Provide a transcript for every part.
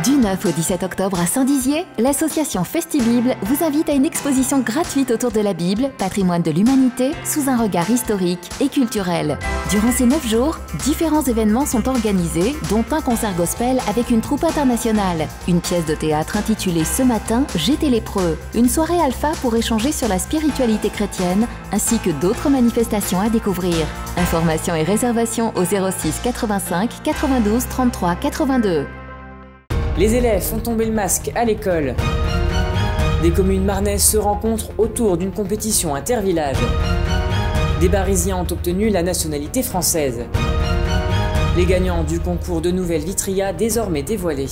Du 9 au 17 octobre à Saint-Dizier, l'association Festibible vous invite à une exposition gratuite autour de la Bible, patrimoine de l'humanité, sous un regard historique et culturel. Durant ces 9 jours, différents événements sont organisés, dont un concert gospel avec une troupe internationale, une pièce de théâtre intitulée Ce matin, j'étais lépreux, une soirée alpha pour échanger sur la spiritualité chrétienne, ainsi que d'autres manifestations à découvrir. Informations et réservations au 06 85 92 33 82. Les élèves font tomber le masque à l'école. Des communes marnaises se rencontrent autour d'une compétition intervillage. Des Barisiens ont obtenu la nationalité française. Les gagnants du concours de Nouvelle Vitria désormais dévoilés.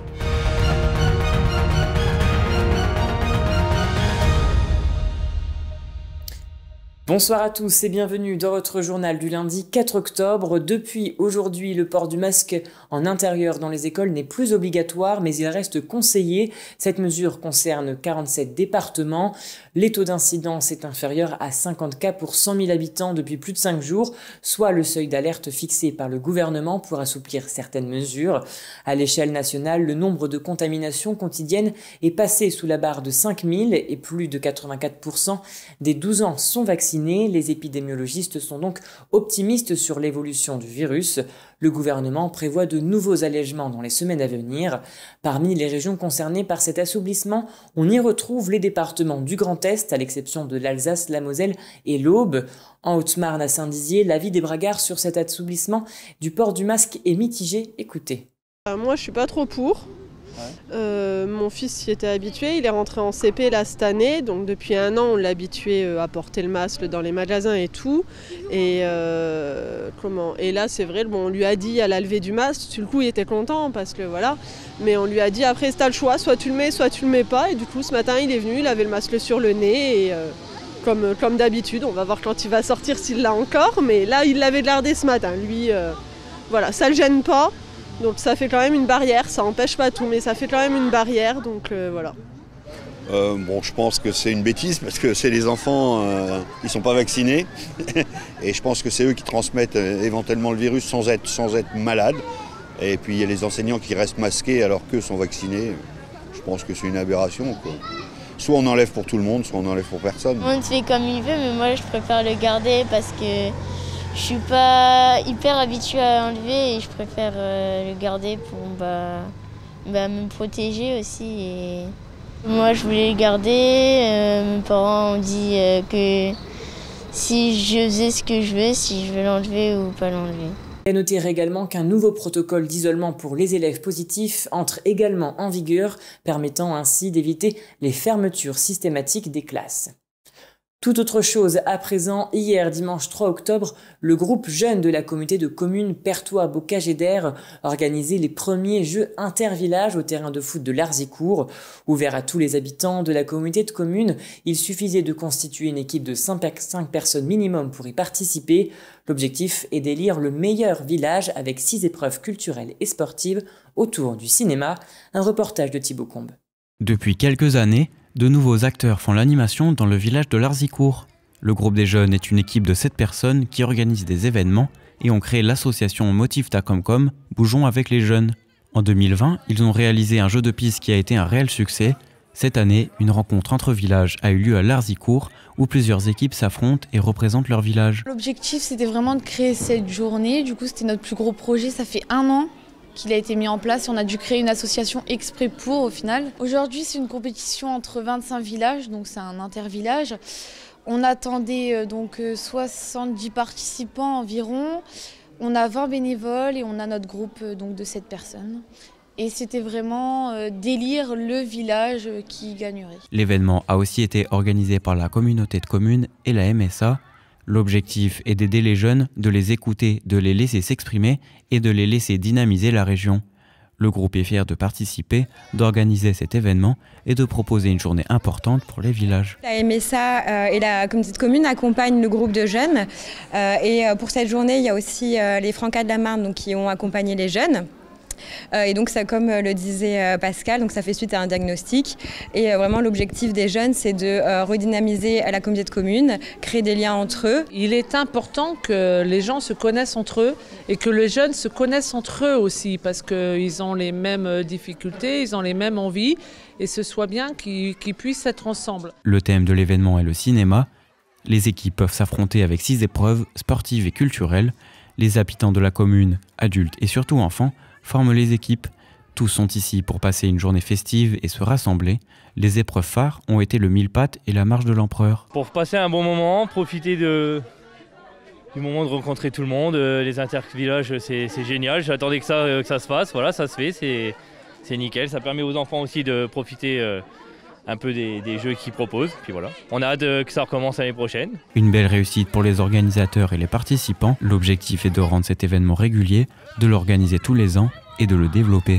Bonsoir à tous et bienvenue dans votre journal du lundi 4 octobre. Depuis aujourd'hui, le port du masque en intérieur dans les écoles n'est plus obligatoire, mais il reste conseillé. Cette mesure concerne 47 départements. Les taux d'incidence est inférieur à 50 cas pour 100 000 habitants depuis plus de 5 jours, soit le seuil d'alerte fixé par le gouvernement pour assouplir certaines mesures. À l'échelle nationale, le nombre de contaminations quotidiennes est passé sous la barre de 5 000 et plus de 84% des 12 ans sont vaccinés. Les épidémiologistes sont donc optimistes sur l'évolution du virus. Le gouvernement prévoit de nouveaux allègements dans les semaines à venir. Parmi les régions concernées par cet assouplissement, on y retrouve les départements du Grand Est, à l'exception de l'Alsace, la Moselle et l'Aube. En Haute-Marne, à Saint-Dizier, l'avis des Bragards sur cet assouplissement du port du masque est mitigé. Écoutez. Moi, je suis pas trop pour. Mon fils y était habitué, il est rentré en CP là cette année, donc depuis 1 an on l'a habitué à porter le masque dans les magasins et tout. Et là c'est vrai, on lui a dit à la levée du masque, sur le coup il était content parce que voilà, mais on lui a dit après t'as le choix, soit tu le mets, soit tu le mets pas. Et du coup ce matin il est venu, il avait le masque sur le nez et comme d'habitude, on va voir quand il va sortir s'il l'a encore, mais là il l'avait gardé ce matin. Lui, voilà, ça le gêne pas. Donc ça fait quand même une barrière, ça n'empêche pas tout, mais ça fait quand même une barrière, donc voilà. Je pense que c'est une bêtise parce que c'est les enfants qui ne sont pas vaccinés et je pense que c'est eux qui transmettent éventuellement le virus sans être malades. Et puis il y a les enseignants qui restent masqués alors qu'eux sont vaccinés. Je pense que c'est une aberration, quoi. Soit on enlève pour tout le monde, soit on enlève pour personne. On fait comme il veut, mais moi je préfère le garder parce que je suis pas hyper habituée à enlever et je préfère le garder pour me protéger aussi. Et moi je voulais le garder, mes parents ont dit que si je faisais ce que je veux, si je veux l'enlever ou pas l'enlever. À noter également qu'un nouveau protocole d'isolement pour les élèves positifs entre également en vigueur, permettant ainsi d'éviter les fermetures systématiques des classes. Tout autre chose à présent, hier dimanche 3 octobre, le groupe jeune de la communauté de communes Pertois-Bocage-Eder organisait les premiers jeux intervillages au terrain de foot de Larzicourt. Ouvert à tous les habitants de la communauté de communes, il suffisait de constituer une équipe de 5 personnes minimum pour y participer. L'objectif est d'élire le meilleur village avec 6 épreuves culturelles et sportives autour du cinéma. Un reportage de Thibaut Combe. Depuis quelques années, de nouveaux acteurs font l'animation dans le village de Larzicourt. Le groupe des jeunes est une équipe de 7 personnes qui organisent des événements et ont créé l'association Motif Tacomcom, Bougeons avec les jeunes. En 2020, ils ont réalisé un jeu de piste qui a été un réel succès. Cette année, une rencontre entre villages a eu lieu à Larzicourt où plusieurs équipes s'affrontent et représentent leur village. L'objectif, c'était vraiment de créer cette journée. Du coup, c'était notre plus gros projet. Ça fait 1 an qu'il a été mis en place. On a dû créer une association exprès pour au final. Aujourd'hui, c'est une compétition entre 25 villages, donc c'est un intervillage. On attendait donc 70 participants environ. On a 20 bénévoles et on a notre groupe donc de 7 personnes. Et c'était vraiment d'élire le village qui gagnerait. L'événement a aussi été organisé par la communauté de communes et la MSA. L'objectif est d'aider les jeunes, de les écouter, de les laisser s'exprimer et de les laisser dynamiser la région. Le groupe est fier de participer, d'organiser cet événement et de proposer une journée importante pour les villages. La MSA et la communauté de communes accompagnent le groupe de jeunes. Et pour cette journée, il y a aussi les Francas de la Marne qui ont accompagné les jeunes. Et donc ça, comme le disait Pascal, donc ça fait suite à un diagnostic. Et vraiment l'objectif des jeunes, c'est de redynamiser la communauté de communes, créer des liens entre eux. Il est important que les gens se connaissent entre eux et que les jeunes se connaissent entre eux aussi parce qu'ils ont les mêmes difficultés, ils ont les mêmes envies et ce soit bien qu'ils puissent être ensemble. Le thème de l'événement est le cinéma. Les équipes peuvent s'affronter avec 6 épreuves sportives et culturelles. Les habitants de la commune, adultes et surtout enfants, forment les équipes. Tous sont ici pour passer une journée festive et se rassembler. Les épreuves phares ont été le mille-pattes et la marche de l'empereur. Pour passer un bon moment, profiter du moment de rencontrer tout le monde, les intervillages, c'est génial. J'attendais que ça se fasse, voilà, ça se fait, c'est nickel. Ça permet aux enfants aussi de profiter un peu des jeux qu'ils proposent. Puis voilà, on a hâte que ça recommence l'année prochaine. Une belle réussite pour les organisateurs et les participants. L'objectif est de rendre cet événement régulier, de l'organiser tous les ans et de le développer.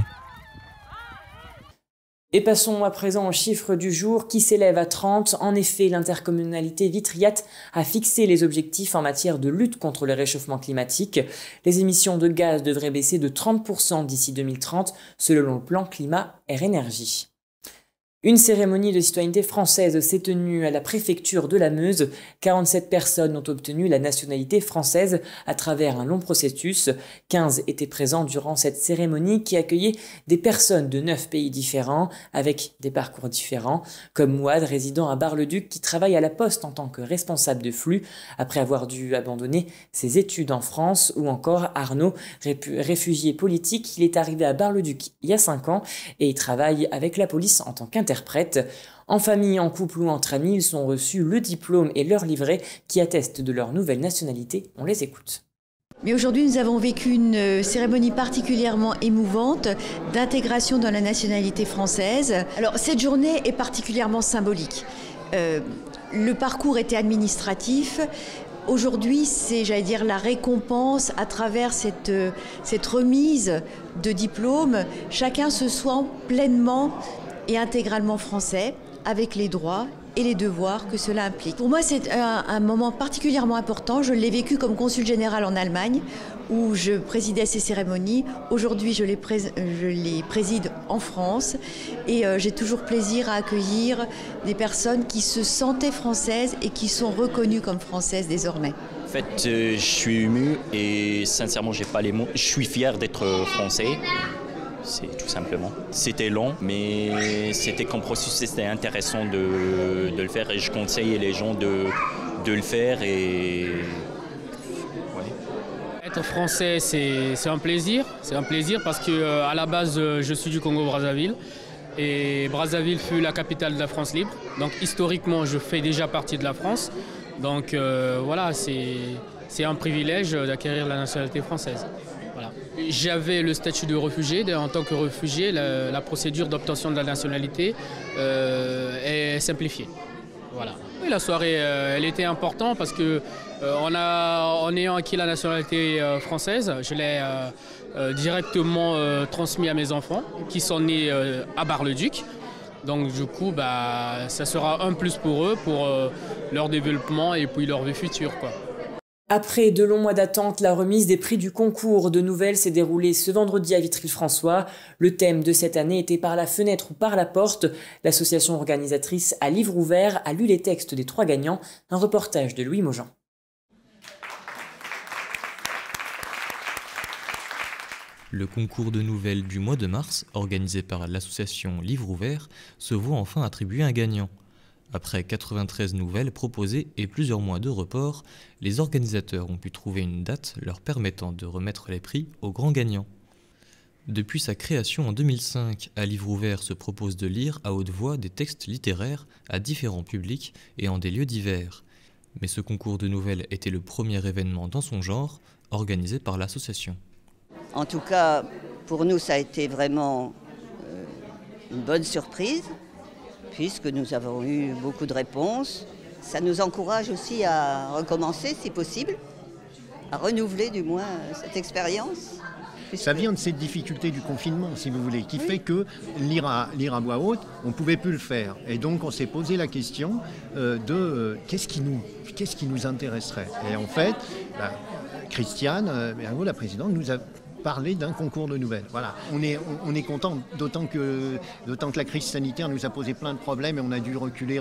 Et passons à présent aux chiffres du jour qui s'élèvent à 30. En effet, l'intercommunalité Vitriate a fixé les objectifs en matière de lutte contre le réchauffement climatique. Les émissions de gaz devraient baisser de 30% d'ici 2030 selon le plan climat Air Énergie. Une cérémonie de citoyenneté française s'est tenue à la préfecture de la Meuse. 47 personnes ont obtenu la nationalité française à travers un long processus. 15 étaient présents durant cette cérémonie qui accueillait des personnes de 9 pays différents avec des parcours différents, comme Mouad, résident à Bar-le-Duc, qui travaille à la Poste en tant que responsable de flux après avoir dû abandonner ses études en France, ou encore Arnaud, réfugié politique. Il est arrivé à Bar-le-Duc il y a 5 ans et il travaille avec la police en tant qu'interprète. En famille, en couple ou entre amis, ils ont reçu le diplôme et leur livret qui attestent de leur nouvelle nationalité. On les écoute. Mais aujourd'hui, nous avons vécu une cérémonie particulièrement émouvante d'intégration dans la nationalité française. Alors, cette journée est particulièrement symbolique. Le parcours était administratif. Aujourd'hui, c'est, j'allais dire, la récompense à travers cette remise de diplôme. Chacun se sent pleinement et intégralement français, avec les droits et les devoirs que cela implique. Pour moi, c'est un moment particulièrement important. Je l'ai vécu comme consul général en Allemagne, où je présidais ces cérémonies. Aujourd'hui, je les préside en France, et j'ai toujours plaisir à accueillir des personnes qui se sentaient françaises et qui sont reconnues comme françaises désormais. En fait, je suis ému et sincèrement, j'ai pas les mots. Je suis fier d'être français. C'est tout simplement. C'était long, mais c'était comme processus, c'était intéressant de le faire et je conseille les gens de le faire. Et ouais. Être français, c'est un plaisir. C'est un plaisir parce que à la base, je suis du Congo-Brazzaville et Brazzaville fut la capitale de la France libre. Donc historiquement, je fais déjà partie de la France. Donc voilà, c'est un privilège d'acquérir la nationalité française. Voilà. J'avais le statut de réfugié. En tant que réfugié, la procédure d'obtention de la nationalité est simplifiée. Voilà. Et la soirée, elle était importante parce que en ayant acquis la nationalité française, je l'ai directement transmis à mes enfants qui sont nés à Bar-le-Duc. Donc du coup, ça sera un plus pour eux, pour leur développement et puis leur vie future, quoi. Après de longs mois d'attente, la remise des prix du concours de nouvelles s'est déroulée ce vendredi à Vitry-le-François. Le thème de cette année était par la fenêtre ou par la porte. L'association organisatrice à livre ouvert a lu les textes des 3 gagnants. Un reportage de Louis Maujean. Le concours de nouvelles du mois de mars, organisé par l'association Livre Ouvert, se voit enfin attribuer un gagnant. Après 93 nouvelles proposées et plusieurs mois de report, les organisateurs ont pu trouver une date leur permettant de remettre les prix aux grands gagnants. Depuis sa création en 2005, À Livre Ouvert se propose de lire à haute voix des textes littéraires à différents publics et en des lieux divers. Mais ce concours de nouvelles était le premier événement dans son genre, organisé par l'association. En tout cas, pour nous, ça a été vraiment une bonne surprise, puisque nous avons eu beaucoup de réponses. Ça nous encourage aussi à recommencer, si possible, à renouveler du moins cette expérience. Ça vient de cette difficulté du confinement, si vous voulez, qui fait que lire à voix haute, on ne pouvait plus le faire. Et donc on s'est posé la question de qu'est-ce qui nous intéresserait. Et en fait, Christiane, la présidente, nous a parler d'un concours de nouvelles. Voilà. On est content, d'autant que la crise sanitaire nous a posé plein de problèmes et on a dû reculer,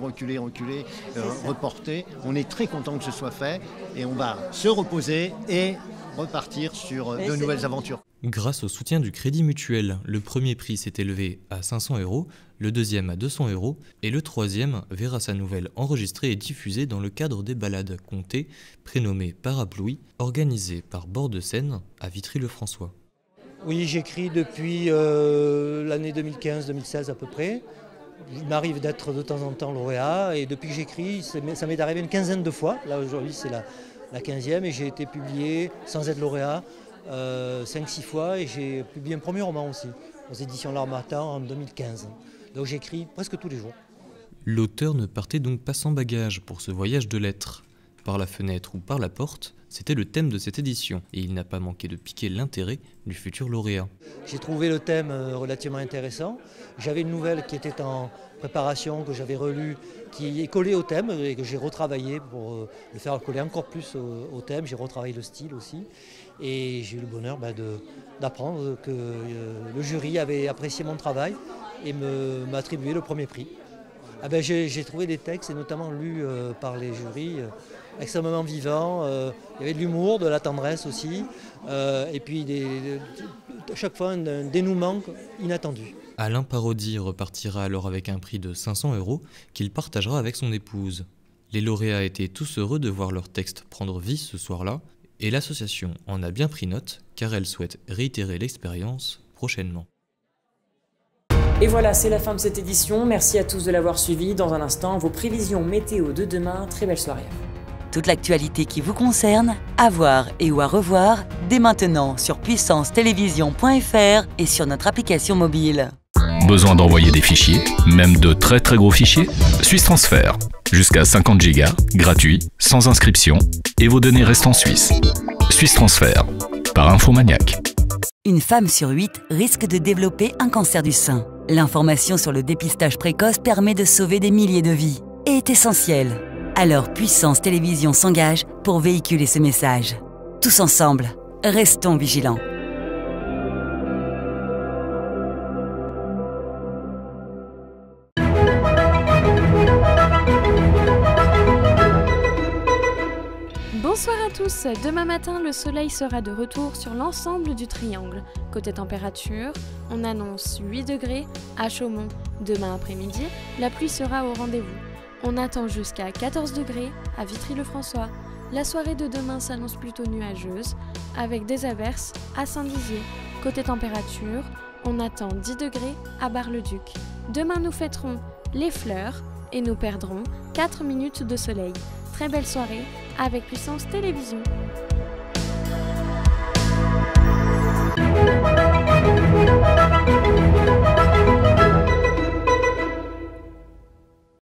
reporter. On est très content que ce soit fait et on va se reposer et repartir sur de nouvelles aventures. Grâce au soutien du Crédit Mutuel, le premier prix s'est élevé à 500 €, le deuxième à 200 € et le troisième verra sa nouvelle enregistrée et diffusée dans le cadre des balades comptées, prénommées Parapluie, organisées par Bord de Seine à Vitry-le-François. Oui, j'écris depuis l'année 2015-2016 à peu près. Il m'arrive d'être de temps en temps lauréat et depuis que j'écris, ça m'est arrivé une quinzaine de fois. Là aujourd'hui c'est la 15e et j'ai été publié sans être lauréat 5-6 fois et j'ai publié un premier roman aussi aux éditions L'Harmattan en 2015. Donc j'écris presque tous les jours. L'auteur ne partait donc pas sans bagage pour ce voyage de lettres. Par la fenêtre ou par la porte, c'était le thème de cette édition et il n'a pas manqué de piquer l'intérêt du futur lauréat. J'ai trouvé le thème relativement intéressant. J'avais une nouvelle qui était en préparation, que j'avais relue, qui est collée au thème et que j'ai retravaillé pour le faire coller encore plus au thème. J'ai retravaillé le style aussi et j'ai eu le bonheur d'apprendre que le jury avait apprécié mon travail et m'a attribué le premier prix. J'ai trouvé des textes, et notamment lus par les jurys, extrêmement vivants. Il y avait de l'humour, de la tendresse aussi, et puis à chaque fois un dénouement inattendu. Alain Parodi repartira alors avec un prix de 500 € qu'il partagera avec son épouse. Les lauréats étaient tous heureux de voir leur texte prendre vie ce soir-là, et l'association en a bien pris note, car elle souhaite réitérer l'expérience prochainement. Et voilà, c'est la fin de cette édition. Merci à tous de l'avoir suivi. Dans un instant, vos prévisions météo de demain. Très belle soirée. Toute l'actualité qui vous concerne, à voir et ou à revoir, dès maintenant sur puissancetélévision.fr et sur notre application mobile. Besoin d'envoyer des fichiers, même de très gros fichiers? Suisse Transfert. Jusqu'à 50 Go, gratuit, sans inscription, et vos données restent en Suisse. Suisse Transfert, par Infomaniac. Une femme sur 8 risque de développer un cancer du sein. L'information sur le dépistage précoce permet de sauver des milliers de vies et est essentielle. Alors Puissance Télévision s'engage pour véhiculer ce message. Tous ensemble, restons vigilants. Bonsoir à tous, demain matin le soleil sera de retour sur l'ensemble du triangle. Côté température, on annonce 8 degrés à Chaumont. Demain après-midi, la pluie sera au rendez-vous. On attend jusqu'à 14 degrés à Vitry-le-François. La soirée de demain s'annonce plutôt nuageuse, avec des averses à Saint-Dizier. Côté température, on attend 10 degrés à Bar-le-Duc. Demain nous fêterons les fleurs et nous perdrons 4 minutes de soleil. Très belle soirée avec Puissance Télévision.